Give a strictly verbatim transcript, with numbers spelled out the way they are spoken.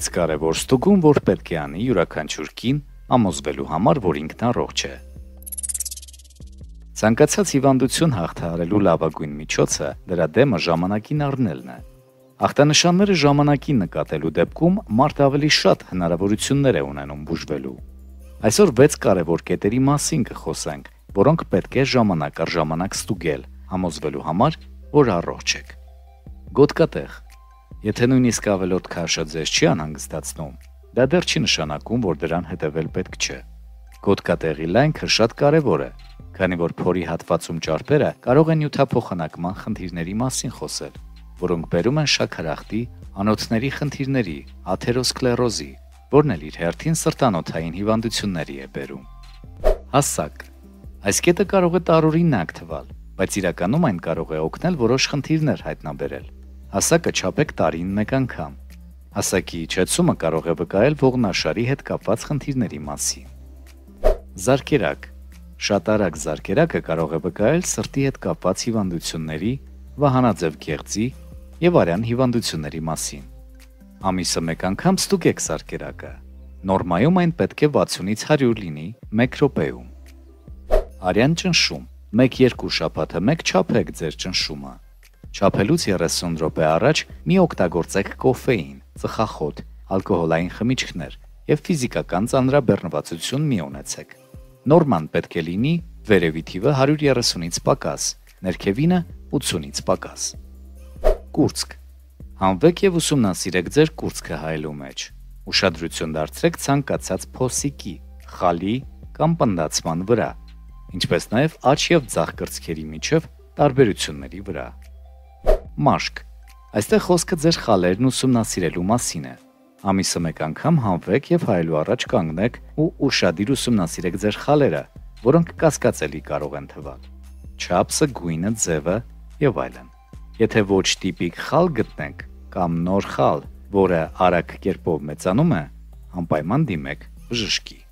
վեց կարևոր ստուգում, որ պետք է անի յուրաքանչյուր կին համոզվելու համար, որ ինքն առողջ է։ Ցանկացած հիվանդություն հաղթահարելու լավագույն միջոցը դրա դեմը ժամանակին առնելն է։ Ախտանշանները ժամանակին նկատելու դեպքում մարդը ավելի շատ հնարավորություններ է ունենում բուժվելու։ Այսօր վեց կարևոր կետերի մասին կխոսենք, որոնք պետք է ժամանակ առ ժամանակ ստուգել, համոզվելու համար, որ առողջ եք։ Գոտկատեղ։ Եթե նույնիսկ ավելորդ քաշը ձեզ չի անհանգստացնում, դա դեռ չի նշանակում, որ դրան հետևել պետք չէ։ Գոտկատեղի լայնքը շատ կարևոր է, քանի որ փորի հատվածում ճարպերը կարող են նյութափոխանակման խնդիրների մասին խոսել, որոնք բերում են շաքարախտի, անոթների խնդիրների, աթերոսկլերոզի, որն էլ իր հերթին սրտանոթային հիվանդությունների է բերում։ Հասակ։ Այս կետը կարող է տարօրինակ թվալ, բայց իրականում այն կարող է օգնել որոշ խնդիրներ հայտնաբերել։ Հասակը չափեք տարին մեկ անգամ։ Հասակի իջեցումը կարող է վկայել ողնաշարի հետ կապված խնդիրների մասին։ Զարկերակ։ Շատ արագ զարկերակը կարող է վկայել սրտի հետ կապված հիվանդությունների, վահանաձև գեղձի եւ արյան հիվանդությունների մասին։ Ամիսը մեկ անգամ ստուգեք զարկերակը։ Նորմայում այն պետք է վաթսունից հարյուր լինի մեկ րոպեում։ Արյան ճնշում։ մեկ-երկու շաբաթը մեկ չափեք ձեր ճնշումը։ Չափելուց երեսուն րոպե առաջ մի օգտագործեք կոֆեին, ծխախոտ, ալկոհոլային խմիչքներ եւ ֆիզիկական ծանրաբեռնվածություն մի ունեցեք։ Նորման պետք է լինի վերևի թիվը հարյուր երեսունից պակաս, ներքևինը ութսունից պակաս։ Կուրծք։ Հանվեք եւ ուսումնասիրեք ձեր կուրծքը հայելու մեջ։ Ուշադրություն դարձրեք ցանկացած փոսիկի, խալի կամ պնդացման վրա, ինչպես նաեւ աջ եւ ձախ կրծքերի միջև տարբերությունների վրա։ Մաշկ։ Այստեղ խոսքը ձեր խալերն ուսումնասիրելու մասին է։ Ամիսը մեկ անգամ հանվեք եւ հայելու առաջ կանգնեք ու ուշադիր ուսումնասիրեք ձեր խալերը, որոնք կասկածելի կարող են թվալ։ Չափսը, գույնը, ձևը եւ այլն։ Եթե ոչ տիպիկ խալ գտնենք կամ նոր խալ, որը արագ կերպով մեծանում է, անպայման դիմեք բժշկի։